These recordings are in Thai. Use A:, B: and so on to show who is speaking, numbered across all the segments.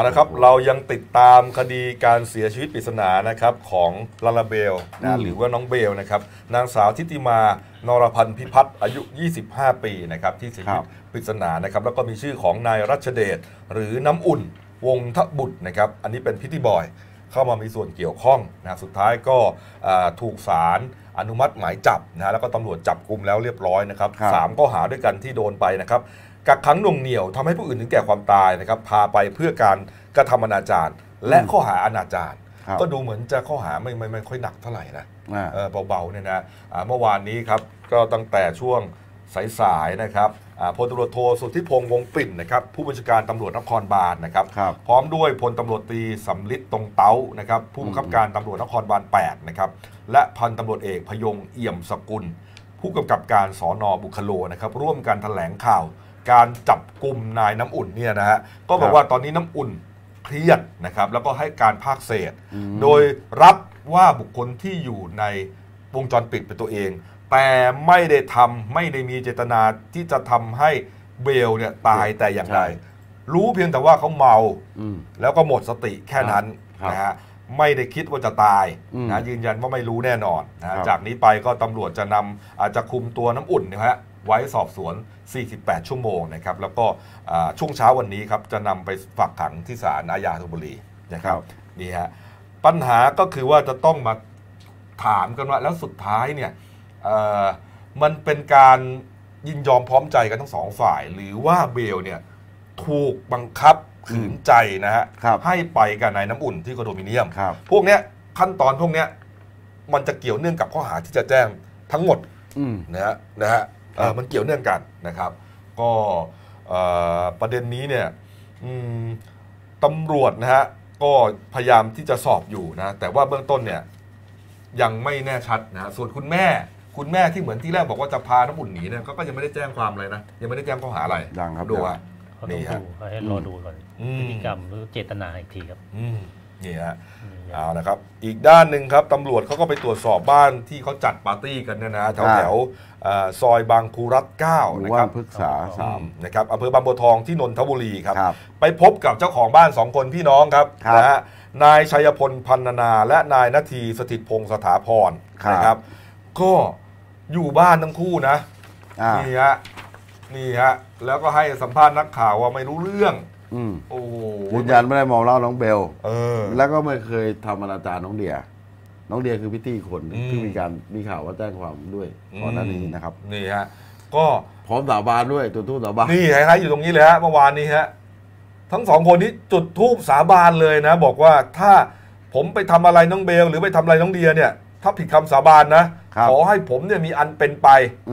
A: นะครับเรายังติดตามคดีการเสียชีวิตปริศนานะครับของลาลาเบลนะหรือว่าน้องเบลนะครับนางสาวทิติมานรพันธ์พิพัฒน์อายุ25 ปีนะครับที่เสียชีวิตปริศนานะครับแล้วก็มีชื่อของนายรัชเดชหรือน้ำอุ่นวงทบุตรนะครับอันนี้เป็นพิธีบอยเข้ามามีส่วนเกี่ยวข้องนะสุดท้ายก็ถูกศาลอนุมัติหมายจับนะแล้วก็ตำรวจจับกุมแล้วเรียบร้อยนะครับ3 ข้อหาด้วยกันที่โดนไปนะครับกักขังหน่วงเหนี่ยวทำให้ผู้อื่นถึงแก่ความตายนะครับพาไปเพื่อการกระทำอนาจารและข้อหาอนาจารก็ดูเหมือนจะข้อหาไม่ค่อยหนักเท่าไหร่นะเบาๆเนี่ยนะเมื่อวานนี้ครับก็ตั้งแต่ช่วงสายๆนะครับพลตำรวจโทสุทธิพงษ์วงปิ่นนะครับผู้บัญชาการตำรวจนครบาลนะครับพร้อมด้วยพลตำรวจตรีสำลิดตรงเต้านะครับผู้บังคับการตำรวจนครบาล8นะครับและพันตำรวจเอกพยงเอี่ยมสกุลผู้กำกับการสน.บุคโลนะครับร่วมกันแถลงข่าวการจับกลุ่มนายน้ำอุ่นเนี่ยนะฮะก็บอกว่าตอนนี้น้ำอุ่นเครียดนะครับแล้วก็ให้การภาคเศษโดยรับว่าบุคคลที่อยู่ในวงจรปิดเป็นตัวเองแต่ไม่ได้มีเจตนาที่จะทำให้เบลเนี่ยตายแต่อย่างใดรู้เพียงแต่ว่าเขาเมาแล้วก็หมดสติแค่นั้นนะฮะไม่ได้คิดว่าจะตายนะยืนยันว่าไม่รู้แน่นอนนะจากนี้ไปก็ตำรวจจะอาจจะคุมตัวน้ำอุ่นนะฮะไว้สอบสวน48 ชั่วโมงนะครับแล้วก็ช่วงเช้าวันนี้ครับจะนำไปฝากขังที่ศาลอาญาธนบุรีนะครับนี่ฮะปัญหาก็คือว่าจะต้องมาถามกันว่าแล้วสุดท้ายเนี่ยมันเป็นการยินยอมพร้อมใจกันทั้ง2 ฝ่ายหรือว่าเบลเนี่ยถูกบังคับขืนใจนะฮะให้ไปกับนายน้ำอุ่นที่คอนโดมิเนียมพวกเนี้ยขั้นตอนพวกเนี้ยมันจะเกี่ยวเนื่องกับข้อหาที่จะแจ้งทั้งหมดนะฮะมันเกี่ยวเนื่องกันนะครับก็ประเด็นนี้เนี่ยตำรวจนะฮะก็พยายามที่จะสอบอยู่นะแต่ว่าเบื้องต้นเนี่ยยังไม่แน่ชัดนะส่วนคุณแม่ที่เหมือนที่แรกบอกว่าจะพาน้ำอุ่นหนีเนี่ยก็ยังไม่ได้แจ้งความอะไรนะยังไม่ได้แจ้งข้อหาอะไร
B: ยังครับ
A: ดูว่า
C: เขาต้องดูให้รอดูก่อนพฤติกรรมหรือเจตนาอีกทีครับ
A: นี่ฮะเอานะครับอีกด้านหนึ่งครับตำรวจเขาก็ไปตรวจสอบบ้านที่เขาจัดปาร์ตี้กันเนี่ยนะแถวซอยบางคูรัฐ9นะครับ
B: พฤกษา3
A: นะครับอำเภอบางบัวทองที่นนทบุรีครับไปพบกับเจ้าของบ้าน2 คนพี่น้องครับนะฮะนายชัยพลพันนาและนายนาทีสถิตพงษ์สถาพรนะครับก็อยู่บ้านทั้งคู่นะนี่ฮะแล้วก็ให้สัมภาษณ์นักข่าวว่าไม่รู้เรื่องโอ้
B: ยืนยันไม่ได้มองเล่าน้องเบลแล้วก็ไม่เคยทำอนาจารน้องเดียคือพิตตี้คนที่มีข่าวว่าแจ้งความด้วยก่อนหน้านี้นะครับ
A: นี่ฮะก็
B: พร้อมสาบานด้วยจุดธูปสาบาน
A: นี่ฮะอยู่ตรงนี้เลยฮะเมื่อวานนี้ฮะทั้ง2 คนนี้จุดธูปสาบานเลยนะบอกว่าถ้าผมไปทำอะไรน้องเบลหรือไปทำอะไรน้องเดียเนี่ยถ้าผิดคำสาบานนะขอให้ผมเนี่ยมีอันเป็นไป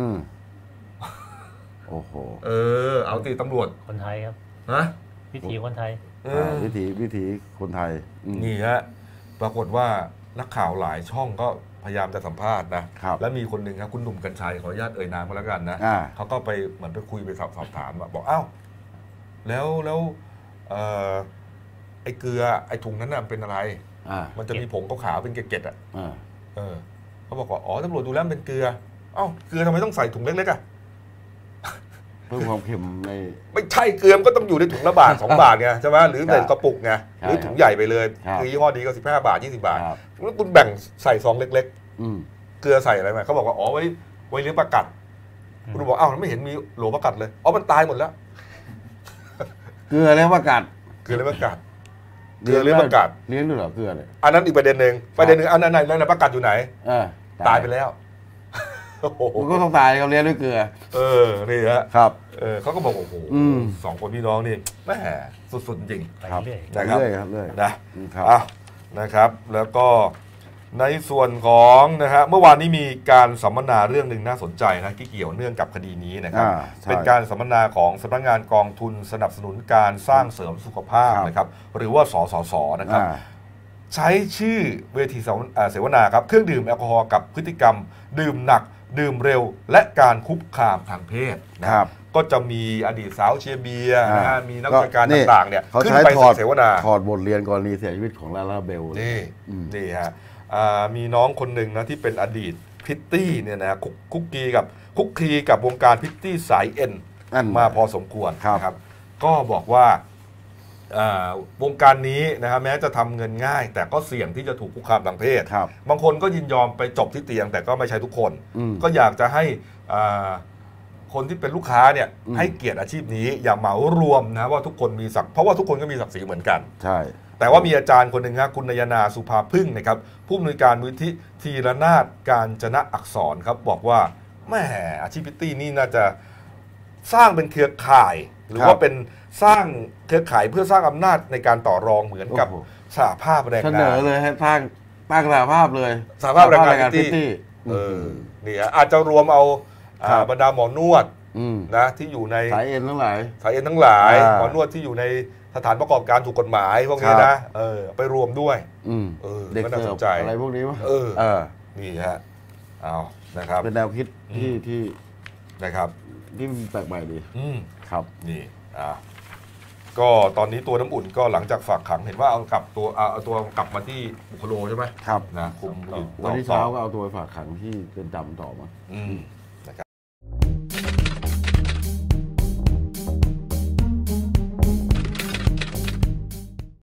B: โอ้โห
A: เอาตีตำรวจ
C: คนไทยครับ
A: นะ
C: วิถีคนไทย
B: วิถีคนไทย
A: นี่ฮะปรากฏว่านักข่าวหลายช่องก็พยายามจะสัมภาษณ์นะแล้วมีคนหนึ่งครับคุณหนุ่มกัญชัยขออนุญาตเอ่ยนามก็แล้วกันนะเขาก็ไปเหมือนไปคุยไปสอบถามบอกอ้าวแล้วไอ้เกลือไอ้ถุงนั้นน่ะเป็นอะไรมันจะมีผงขาวๆเป็นเกล็ดอ่ะเขาบอกว่าอ๋อตำรวจดูแล้วเป็นเกลือเอ้าเกลือทำไมต้องใส่ถุงเล็กๆอ่ะ
B: เพิ่มความเค็ม
A: ไม่ใช่เกลือก็ต้องอยู่ในถุงละบาท2 บาทไงใช่ไหมหรือในกระปุกไงหรือถุงใหญ่ไปเลยคือยี่ห้อดีก็15 บาท20 บาทแล้วคุณแบ่งใส่ซองเล็กๆเกลือใส่อะไรมาเขาบอกว่าอ๋อไว้เลี้ยงปลากัดคุณบอกอ้าวไม่เห็นมีโหลปลากัดเลยอ๋อมันตายหมดแล้ว
B: เกลือเลี้ยงปลากัด
A: เลี้ยงปลากัดเลี้ยงปลากัด
B: เลี้ยงด้วยเหรอเกลือเนี่ย
A: อันนั้นอีกประเด็นหนึ่งอันนั้นปลากัดอยู่ไหนตายไปแล้ว
B: มันก็ต้องตายเขาเลี้ยงด้วยเกลือ
A: นี่ฮะ
B: ครับ
A: เขาก็บอกโอ้โห2 คนพี่น้องนี่แม่สุดๆจริง
B: ครับ
A: นะครับนะครับแล้วก็ในส่วนของนะฮะเมื่อวานนี้มีการสัมมนาเรื่องหนึ่งน่าสนใจนะที่เกี่ยวเนื่องกับคดีนี้นะครับเป็นการสัมมนาของสำนักงานกองทุนสนับสนุนการสร้างเสริมสุขภาพนะครับหรือว่าสสสนะครับใช้ชื่อเวทีเสวนาครับเครื่องดื่มแอลกอฮอล์กับพฤติกรรมดื่มหนักดื่มเร็วและการคุกคามทางเพศนะครับก็จะมีอดีตสาวเชียร์เบียร์มีนักวิชาการต่างๆเนี่ย
B: ขึ้นไปเสวนาถอดบทเรียนกรณีเสียชีวิตของลาลาเบล
A: นี่ฮะมีน้องคนหนึ่งนะที่เป็นอดีตพิตตี้เนี่ยนะคุกคีกับวงการพิตตี้สายเอ็นมาพอสมควรครับก็บอกว่าวงการนี้นะครับแม้จะทำเงินง่าย แต่ก็เสี่ยงที่จะถูกคุกคามทางเพศบางคนก็ยินยอมไปจบที่เตียงแต่ก็ไม่ใช่ทุกคนก็อยากจะให้คนที่เป็นลูกค้าเนี่ยให้เกียรติอาชีพนี้อย่าเหมารวมนะว่าทุกคนมีศักดิ์เพราะว่าทุกคนก็มีศักดิ์ศรีเหมือนกัน
B: ใช่
A: แต่ว่ามีอาจารย์คนหนึ่งครับคุณนยนาสุภาพึ่งนะครับผู้อำนวยการมูลที่ทีรนาถการจนะอักษรครับบอกว่าแหมอาชีพพิตตี้นี่น่าจะสร้างเป็นเครือข่ายหรือว่าเป็นสร้างเครือข่ายเพื่อสร้างอำนาจในการต่อรองเหมือนกับสหภาพแรงงาน
B: เสนอเลยให้ตั้งสหภาพเลย
A: สหภาพแรงงานพิตตี้นี่อาจจะรวมเอาบรรดาหมอนวดนะที่อยู่ใน
B: สายเอ็นทั้งหลาย
A: หมอนวดที่อยู่ในสถานประกอบการถูกกฎหมายพวกนี้นะไปรวมด้วย
B: เด็กเสิร์ฟอะไรพวกนี้วะ
A: นี่ฮะเอานะครับ
B: เป็นแนวคิดที่
A: นะครับ
B: ที่แปลกใหม่ดีครับ
A: นี่ก็ตอนนี้ตัวน้ำอุ่นก็หลังจากฝากขังเห็นว่าเอาตัวกลับมาที่บุคโลใช่ไหม
B: ครับ
A: นะคุม
B: วันที่เช้าก็เอาตัวฝากขังที่เป็นจำต่อมา